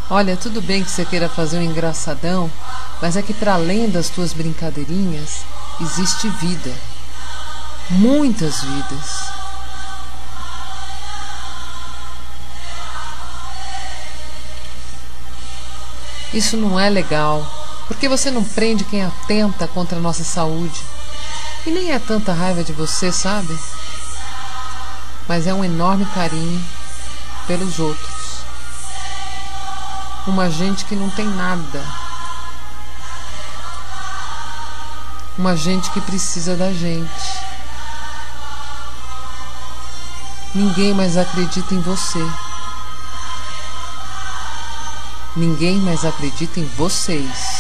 Olha, tudo bem que você queira fazer um engraçadão, mas é que para além das tuas brincadeirinhas, existe vida. Muitas vidas. Isso não é legal, porque você não prende quem atenta contra a nossa saúde. E nem é tanta raiva de você, sabe? Mas é um enorme carinho pelos outros. Uma gente que não tem nada. Uma gente que precisa da gente. Ninguém mais acredita em você. Ninguém mais acredita em vocês.